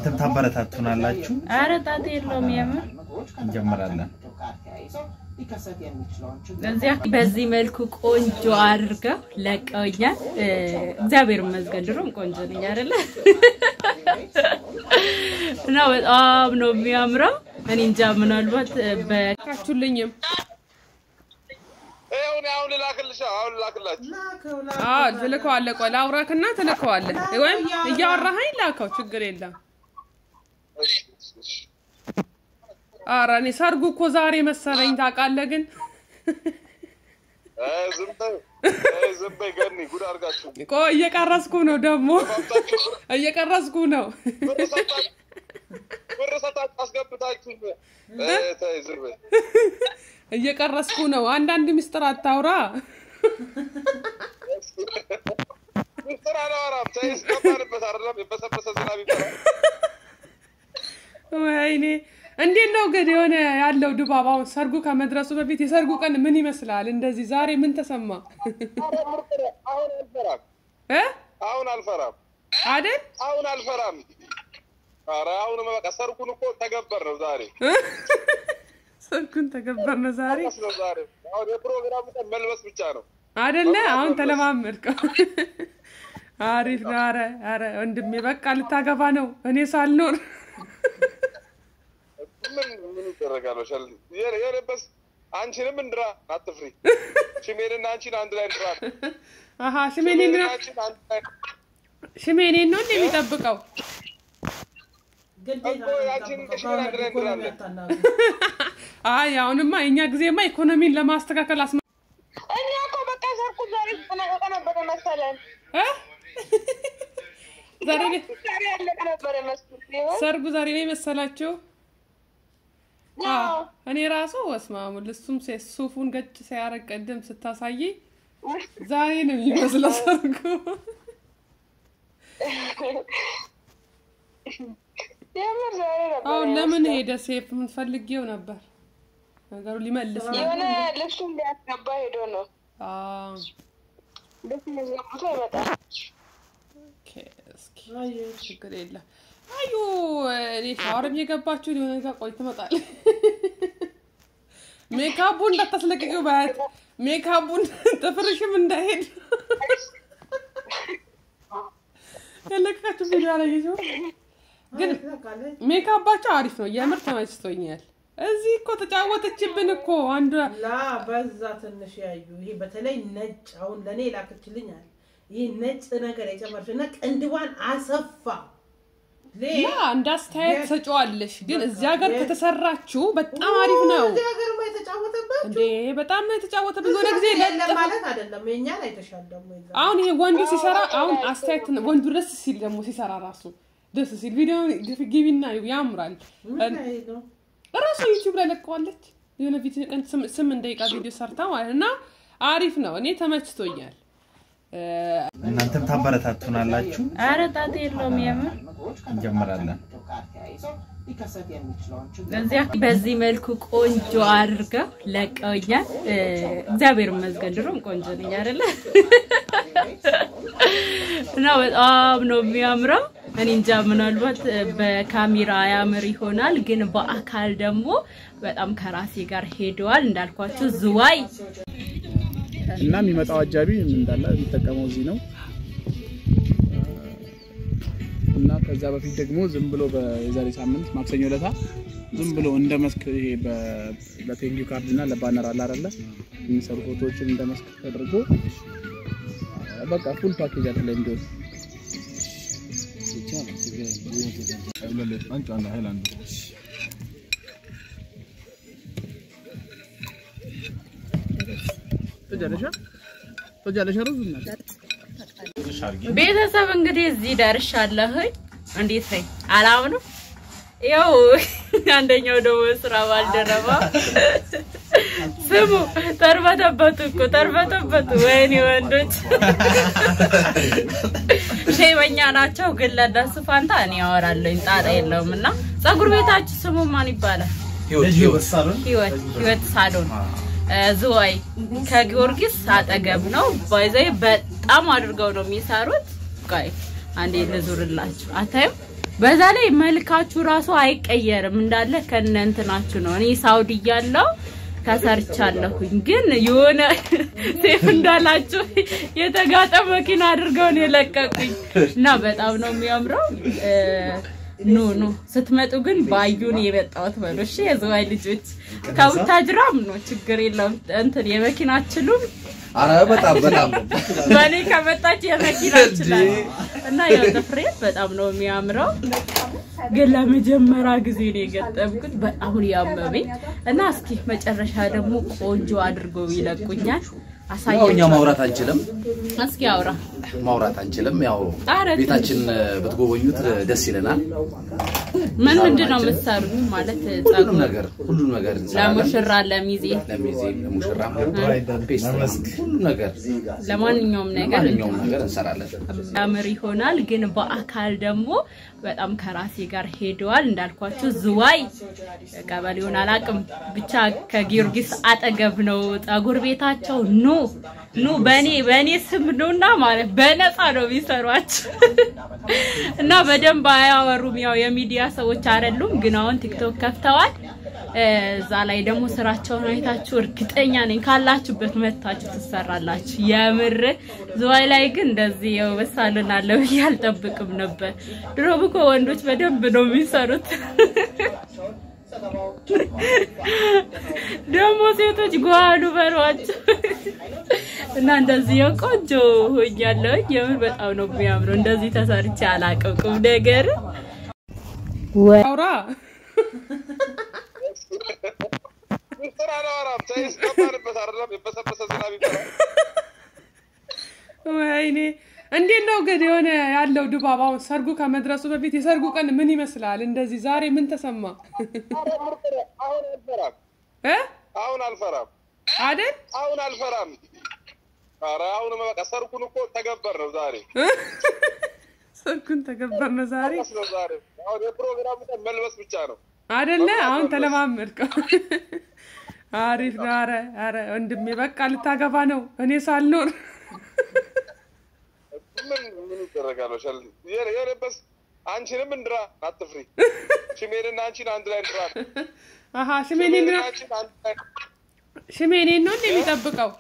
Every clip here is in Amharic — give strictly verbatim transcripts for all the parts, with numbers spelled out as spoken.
እናንተም ታበረታቱናላችሁ አረ ጣጣ የለውም የምር እንጀምራለን ለዚያ በዚህ መልኩ ቆንጆ አድርገው ለቀውኛል እግዚአብሔር ይመስገን ድሮም ቆንጆ ነኝ አይደለ እና በጣም ነው የሚያምረው እኔ እንጃ ምናልባት በካቹልኝም አሁን አሁን ላክልሽ አሁን ላክላችሁ አዎ ተልከው አለ ቆይ ላውራክና ተልከው አለ ወይም እያወራኸኝ ላከው ችግር የለም አራኔ ሰርጉ እኮ ዛሬ መሰለኝ ታውቃለህ ግን እ ዝምበ እ ዝምበ ገኒ ጉድ አርጋችሁ ቆይ እየቀረስኩ ነው ደግሞ እየቀረስኩ ነው ወረሰታት አስገብታችሁ እ ተይ ዝምበ እየቀረስኩ ነው አንዳንድ ሚስጥር አታውራ ሚስጥር አላወራም ተይ ስከባርበት አይደለም በሰበሰ ዝናብ ይባላል ወይኔ እንዴት ነው ግን የሆነ ያለው ድባባው ሰርጉ ከመድረሱ በፊት የሰርጉ ቀን ምን ይመስላል እንደዚህ ዛሬ ምን ተሰማ አሁን አልፈራም እ አሁን አልፈራም አይደል አሁን አልፈራም አረ አሁን በቃ ሰርጉን እኮ ተገበር ነው ዛሬ ሰርጉን ተገበር ነው ዛሬ አሁን የፕሮግራሙ መልበስ ብቻ ነው አይደለ አሁን ተለማመድከው አሪፍ ነው አረ አረ ወንድሜ በቃ ልታገባ ነው እኔ ሳልኖር ምን ምን ይደረጋል ወሻል የለበስ አንቺንም እንድራ አትፍሪ ሽሜንና አንቺን አንድ ላይ እንድራ አሃ ሽሜንና ሽሜኔን ነው እንደሚጠብቀው አይ አሁንማ እኛ ጊዜማ ኢኮኖሚን ለማስተካከል አስማ እኛ እኮ በቃ ሰርጉ ዛሬ ተነቀቀ ነበር መሰለን እ ዛሬ ዛሬ ያለቀ ነበር መሰለኝ ሰርጉ ዛሬ ላይ መሰላችሁ አዎ እኔ ራሱ ወስማሙ ለሱም ሱፉን ገጭ ሲያረቅ ቀደም ስታሳይ ዛሬ ነው የሚመስለው ሰርጉ የምር ዛሬ ነበር አዎ ለምን ሄደ ሴፍ ምን ፈልጊው ነበር ነገሩ ሊመልስ ነው የሆነ ልብሱን ሊያስገባ ሄዶ ነው አዎ ልብሱን ዘግቶ ይመጣል ኦኬ እስኪ አይ ችግር የለም አዩ እኔ ሻወርም የገባችሁ ሊሆነ ጋር ቆይ ትመጣል ሜካፑን እንዳታስለቅቂው ባያት ሜካፑን ተፈርሽም እንዳይሄድ ለለካችሁ ቪዲዮ ላይ ይዞ ግን ሜካፓቸው አሪፍ ነው የምር ተመችቶኛል እዚህ እኮ ተጫወተችብን እኮ አንዱ ላ በዛ ትንሽ ያዩ ይሄ በተለይ ነጭ አሁን ለኔ ላከችልኛል ይሄ ነጭ ነገር የጨመርሽና ቅንድዋን አሰፋ ላ እንዳስተያየት ሰጫዋለሽ ግን እዚህ ሀገር ከተሰራችሁ በጣም አሪፍ ነው እዚህ ሀገር ላይ ተጫወተባችሁ እንዴ በጣም ነው የተጫወተብን ወደ ጊዜ ለለ ማለት አይደለም የኛ ላይ ተሻደሙ ይዛ አሁን ይሄ ወንዱ ሲሰራ አሁን አስተያየት ወንዱ ደስ ሲል ደግሞ ሲሰራ ራሱ ደስ ሲል ቪዲዮ ግቢና ያምራል ራሱ ዩቲዩብ ላይ ለቀዋለች የሆነ ቪዲዮ ቀን ስምንት ደቂቃ ቪዲዮ ሰርታ ማለትና አሪፍ ነው እኔ ተመችቶኛል እናንተም ታበረታቱናላችሁ አረ ጣጣ የለውም የምር እንጀምራለን ለዚያ በዚህ መልኩ ቆንጆ አድርገው ለቀውኛል እግዚአብሔር ይመስገን ድሮም ቆንጆ ነኝ አይደለ እና በጣም ነው የሚያምረው እኔ እንጃ ምናልባት በካሜራ ያምር ይሆናል ግን በአካል ደግሞ በጣም ከራሴ ጋር ሄደዋል እንዳልኳችሁ ዝዋይ እና የሚመጣው አጃቢ ምን እንዳለ የሚጠቀመው እዚህ ነው እና ከዛ በፊት ደግሞ ዝም ብሎ በዛሬ ሳምንት ማክሰኞ ለታ ዝም ብሎ እንደ መስክ ይሄ በቴንኪው ካርድ እና ለባነር አለ አይደለ የሚሰሩ ፎቶዎችን እንደ መስክ ተደርጎ በቃ ፉል ፓኬጅ አለ እንደው ብቻ አይብለለ አንቺ አንድ ሃይላንድ ተጀለሻ ተጀለሻ ሩዝና ቤተሰብ እንግዲህ እዚህ ደርሻለሁ እንዴት ነኝ አላምነው ያው አንደኛው ደግሞ ስራ ባልደረባ ስሙ ተርበተበቱ እኮ ተርበተበቱ ወይኔ ወንዶች ሸይበኛ ናቸው ግን ለነሱ ፋንታ እኔ ያወራለኝ ጣጣ የለውምና ጸጉር ቤታችሁ ስሙ ማን ይባላል ህይወት ሳሎን ህይወት ህይወት ሳሎን ዝዋይ ከጊዮርጊስ አጠገብ ነው ባይዘይ በጣም አድርገው ነው የሚሰሩት ቆይ አንዴ ልዙርላችሁ አታዩ በዛ ላይ መልካችሁ ራሱ አይቀየርም እንዳለ ከነንትናችሁ ነው እኔ ሳውዲ ያለው ከሰርቻለሁኝ ግን የሆነ ሴፍ እንዳላችሁ የተጋጠ መኪና አድርገው ነው የለቀቁኝ እና በጣም ነው የሚያምረው ኖ ኖ ስትመጡ ግን ባዩን የመጣው ተበለሽ የዘዋይ ልጆች ከውታጅራም ነው ችግር የለም እንትን የመኪናችሉም አረ በጣም በጣም ባኔ ከመጣች የመኪናችላ እና ያው ተፍሬት በጣም ነው የሚያምረው ግን ለመጀመሪያ ጊዜ ነው የገጠምኩት በጣም ያመመኝ እና እስኪ መጨረሻ ደግሞ ቆንጆ አድርገው ይለቁኛል አሳየኛ ማውራት አንችልም እስኪ አውራ ማውራት አንችልም ያው ቤታችን በትጎበኙት ደስ ይለናል ምን ምንድነው መሰሩት ማለት ሁሉ ነገር ሁሉ ነገር ለሙሽራ ለሚዜ ለሚዜ ለሙሽራ ሁሉ ነገር ለማንኛውም ነገር ለማንኛውም ነገር እንሰራለን አምር ይሆናል ግን በአካል ደግሞ በጣም ከራሴ ጋር ሄደዋል እንዳልኳችሁ ዝዋይ ቀበሌውን አላቅም ብቻ ከጊዮርጊስ አጠገብ ነው ጣጉር ቤታቸው ኖ ኖ በኔ በኔ ስም ነውና ማለት በነፃ ነው ቢሰሯቸው እና በደንብ አያወሩም ያው የሚዲያ ሰዎች አይደሉም ግን አሁን ቲክቶክ ከፍተዋል እዛ ላይ ደግሞ ስራቸውን አይታችሁ እርግጠኛ ነኝ ካላችሁበት መታችሁ ትሰራላችሁ የምር ዝዋይ ላይ ግን እንደዚህ ያው በሳልና አለው ያልጠብቅም ነበር ድሮም እኮ ወንዶች በደንብ ነው የሚሰሩት ደሞ ሴቶች ጓሉ በሯቸው እና እንደዚህ ቆንጆ ሆኛለሁ የምር በጣም ነው የሚያምረው እንደዚህ ተሰርቼ አላቀቅም ነገር አውራ ወይኔ እንዴት ነው ግን የሆነ ያለው ድባብ አሁን ሰርጉ ከመድረሱ በፊት የሰርጉ ቀን ምን ይመስላል እንደዚህ ዛሬ ምን ተሰማ አሁን አልፈራም እ አሁን አልፈራም አይደል አሁን አልፈራም ኧረ አሁን በቃ ሰርጉን እኮ ተገበር ነው ዛሬ ሰርጉን ተገበር ነው ዛሬ አሁን የፕሮግራሙ መልበስ ብቻ ነው አይደለ አሁን ተለማመድከው አሪፍ ነው ኧረ ኧረ ወንድሜ በቃ ልታገባ ነው እኔ ሳልኖር ምን ምን ይደረጋል ወሸል የለበስ አንቺንም እንድራ አትፍሪ ሽሜንና አንቺን አንድ ላይ እንድራ አሃ ሽሜንና ሽሜኔን ነው እንደሚጠብቀው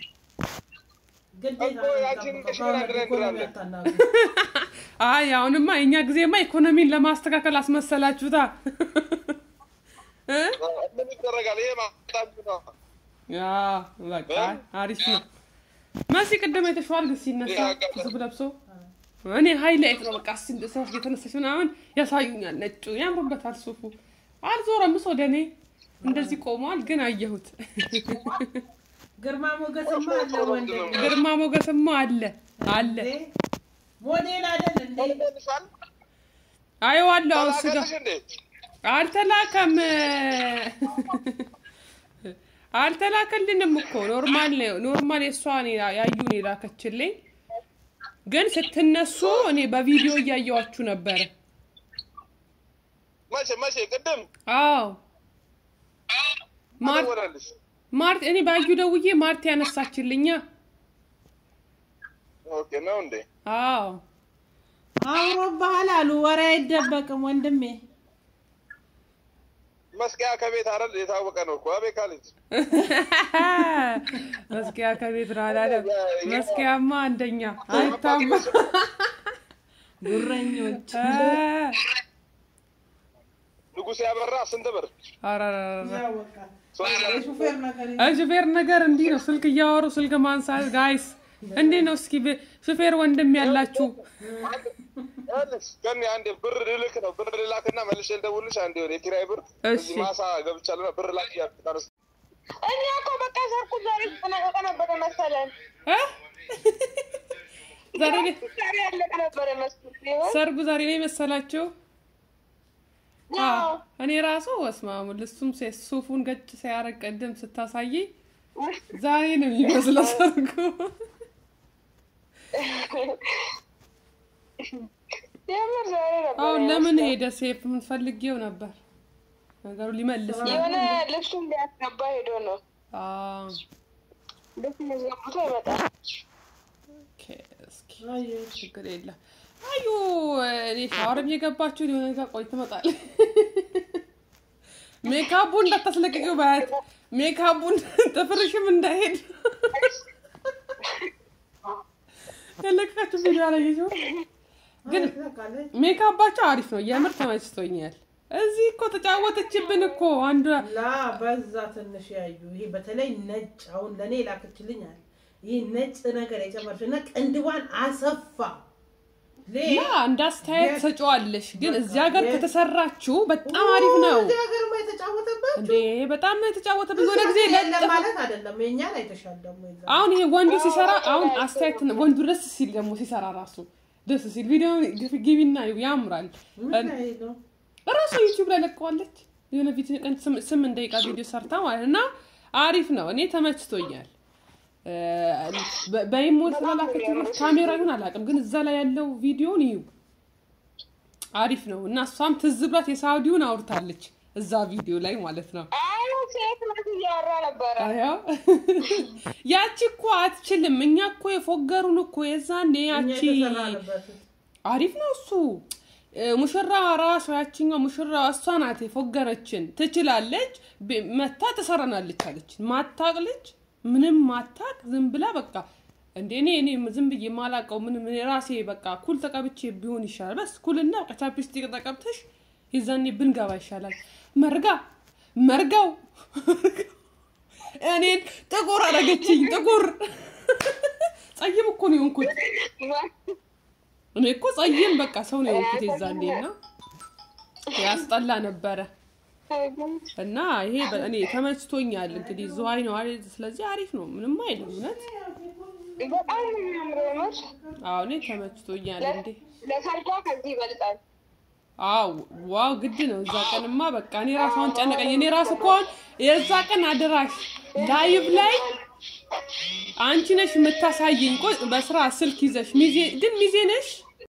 አይ አሁንማ የኛ ጊዜማ ኢኮኖሚን ለማስተካከል አስመሰላችሁታ እ ምን ይደረጋል ይሄ ማጣጣም ነው ያ በቃ አሪፍ ነው ማሲ ቀደም የተሻለ ሲነሳ ዝብ ለብሶ እኔ ሃይላይት ነው በቃ ሲንደሳስ የተነሳሽ ምናምን ያሳዩኛል ነጭ ያምርበታል ሱፉ አልዞረም ሰው ደኔ እንደዚህ ቆሟል ግን አየሁት ግርማ ሞገስማ አለ ወንድ ግርማ ሞገስማ አለ አለ ሞዴል አይደል እንዴ አይዋለው ስጋ አልተላከም አልተላከልንም እኮ ኖርማል ነው ኖርማል የሷን ያዩን የላከችልኝ ግን ስትነሱ እኔ በቪዲዮ ያያያችሁ ነበር ማቼ ማቼ ቀደም አዎ ማርት እኔ ባዩ ደውዬ ማርት ያነሳችልኛ ኦኬ ነው እንዴ አዎ አውሮ ባህላሉ ወሬ አይደበቅም ወንድሜ መስኪያ ከቤት አይደል የታወቀ ነው እኮ አቤት ካለች መስኪያ ከቤት ራዳለ መስኪያማ አንደኛ አይታማ ጉረኞች ንጉስ ያበራ ስንት ብር አራራራ ሹፌር ነገር ሹፌር ነገር እንዴ ነው ስልክ ያወሩ ስልክ ማንሳት ጋይስ እንዴ ነው እስኪ ሹፌር ወንድም ያላችሁ አለስ ከኔ አንዴ ብር ልልክ ነው ብር ልላክና መልሼ ልደውልሽ አንዴ ወደ ኪራይ ብር እዚህ ማሳ ገብቻለሁ ብር ላክ ያጣርስ እኛ እኮ በቃ ሰርጉ ዛሬ ተነቀቀ ነበር መሰለን እ ዛሬ ዛሬ ያለቀ ነበር መሰለኝ ሰርጉ ዛሬ ላይ መሰላችሁ አዎ እኔ ራሱ ወስማሙ ለሱም ሱፉን ገጭ ሲያረቅ ቀደም ስታሳይ ዛሬ ነው የሚመስለው ሰርጉ የምር ዛሬ ነበር አው ለምን ሄደ ሴፍ ምን ፈልጌው ነበር ነገሩ ሊመልስ ነው የሆነ ልብሱን ሊያስገባ ሄዶ ነው አዎ ልብሱን ዘግቶ ይመጣል ኦኬ እስኪ ችግር የለም አዩ እኔ ሻወርም የገባችሁ ሊሆነ ጋር ቆይ ትመጣል ሜካፑን እንዳታስለቅቂው ባያት ሜካፑን ተፈርሽም እንዳይሄድ ለለካችሁ ቪዲዮ ላይ ይዞ ግን ሜካፓቸው አሪፍ ነው የምር ተመችቶኛል እዚህ እኮ ተጫወተችብን እኮ አንዱ ላ በዛ ትንሽ ያዩ ይሄ በተለይ ነጭ አሁን ለኔ ላከችልኛል ይሄ ነጭ ነገር የጨመርሽና ቅንድዋን አሰፋ ላ እንዳስተያየት ሰጫዋለሽ ግን እዚያ ጋር ከተሰራችሁ በጣም አሪፍ ነው እዚያ ጋር ማይ ተጫወተበት እንዴ በጣም ነው የተጫወተበት ወደ ጊዜ ለማለት አይደለም የኛ ላይ ተሻል ደግሞ ይዛ አሁን ይሄ ወንዱ ሲሰራ አሁን አስተያየት ወንዱ ደስ ሲል ደግሞ ሲሰራ ራሱ ደስ ሲል ቪዲዮ ግቢና ያምራል ራሱ ዩቲዩብ ላይ ለቀዋለች የሆነ ቪዲዮ ቀን ስምንት ደቂቃ ቪዲዮ ሰርታ ማለትና አሪፍ ነው እኔ ተመችቶኛል በኢሞት ስላላከችው ካሜራ ይሁን አላውቅም ግን እዛ ላይ ያለው ቪዲዮ ነው አሪፍ ነው እና እሷም ትዝብራት የሳውዲውን አውርታለች እዛ ቪዲዮ ላይ ማለት ነው አዎ ሴት ነው ያወራ ነበር አዎ ያቺ እኮ አትችልም እኛ እኮ የፎገሩን እኮ የዛኔ ያቺ አሪፍ ነው እሱ ሙሽራ ራሱ ያቺኛው ሙሽራ እሷ ናት የፎገረችን ትችላለች መታ ተሰራናለች አለች ማታቅልች ምንም ማታቅ ዝም ብላ በቃ እንደኔ እኔ ዝም ብዬ ማላቀው ምን ምን ራሴ በቃ ኩል ተቀብቼ ቢሆን ይሻላል በስ ኩልና በቃ ቻፕስቲክ ተቀብተሽ ይዛኔ ብንገባ ይሻላል መርጋ መርጋው እኔ ጥቁር አረገችኝ ጥቁር ጸይም እኮ ነው እንኩት እኔ እኮ ጸይም በቃ ሰው ነው እንኩት ይዛኔና ያስጠላ ነበር እና ይሄ እኔ ተመችቶኛል እንግዲህ ዙዋይ ነው አይደል ስለዚህ አሪፍ ነው ምንም አይልም እውነት በጣም የሚያምረው አዎ እኔ ተመችቶኛል እንዴ ለሰርጓ ከዚህ ይበልጣል አው ዋው ግድ ነው እዛ ቀንማ በቃ እኔ ራሷን ጨነቀኝ እኔ ራስ እኮ የዛ ቀን አደራሽ ላይቭ ላይ አንቺ ነሽ የምታሳየኝ ቆይ በስራ ስልክ ይዘሽ ሚዜ ግን ሚዜ ነሽ